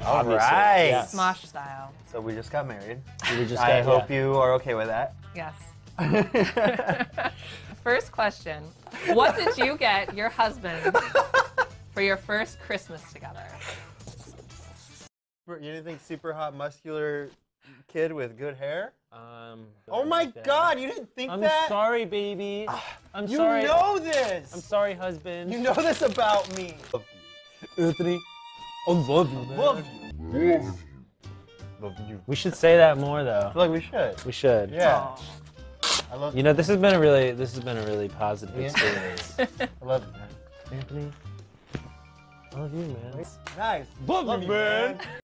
All obviously. right. Yeah. Smosh style. So we just got married. I hope you are okay with that. Yes. First question. What did you get your husband for your first Christmas together? You didn't think super hot, muscular kid with good hair? Oh Like my that. God, you didn't think I'm that? sorry, baby. I'm You sorry. know this! I'm sorry, husband. You know this about me. Anthony, I love you, man. Love you. Love you. We should say that more, though. I feel like we should. We should. Yeah. Aw. I love You know, this has been a really positive experience. I love you, man. Anthony, I love you, man. Nice. Love you, man.